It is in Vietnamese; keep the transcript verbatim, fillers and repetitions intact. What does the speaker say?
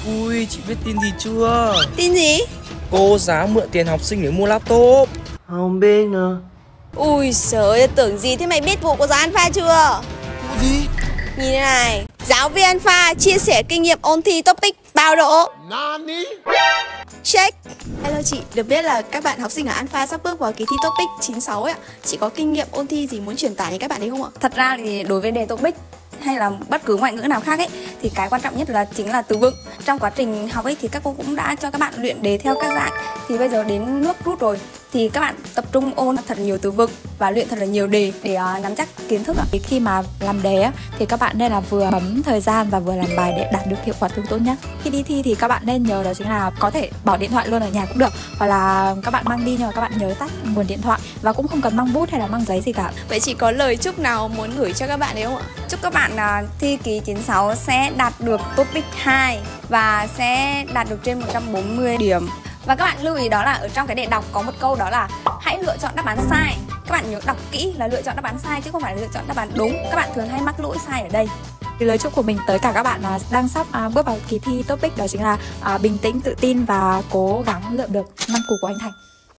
Ui, chị biết tin gì chưa? Tin gì? Cô giáo mượn tiền học sinh để mua laptop. Không biết nữa. Ui giời ơi, tưởng gì thế mày biết vụ cô giáo Alpha chưa? Vụ gì? Nhìn thế này, giáo viên Alpha chia sẻ kinh nghiệm ôn thi topic bao độ. Nani? Check. Hello chị, được biết là các bạn học sinh ở Alpha sắp bước vào kỳ thi topic chín sáu ấy ạ. Chị có kinh nghiệm ôn thi gì muốn truyền tải đến các bạn ấy không ạ? Thật ra thì đối với đề topic hay là bất cứ ngoại ngữ nào khác ấy thì cái quan trọng nhất là chính là từ vựng. Trong quá trình học ấy thì các cô cũng đã cho các bạn luyện đề theo các dạng. Thì bây giờ đến nước rút rồi thì các bạn tập trung ôn thật nhiều từ vựng và luyện thật là nhiều đề để uh, nắm chắc kiến thức ạ. Khi mà làm đề á, thì các bạn nên là vừa bấm thời gian và vừa làm bài để đạt được hiệu quả thi tốt nhất. Khi đi thi thì các bạn nên nhớ đó chính là có thể bỏ điện thoại luôn ở nhà cũng được, hoặc là các bạn mang đi nhưng mà các bạn nhớ tắt nguồn điện thoại và cũng không cần mang bút hay là mang giấy gì cả. Vậy chị có lời chúc nào muốn gửi cho các bạn đấy không ạ? Chúc các bạn uh, thi kỳ chín sáu sẽ đạt được topic hai và sẽ đạt được trên một trăm bốn mươi điểm. Và các bạn lưu ý đó là ở trong cái đề đọc có một câu đó là hãy lựa chọn đáp án sai. Các bạn nhớ đọc kỹ là lựa chọn đáp án sai chứ không phải là lựa chọn đáp án đúng. Các bạn thường hay mắc lỗi sai ở đây. Thì lời chúc của mình tới cả các bạn là đang sắp à, bước vào kỳ thi topic đó chính là à, bình tĩnh, tự tin và cố gắng lượm được năm củ của anh Thành.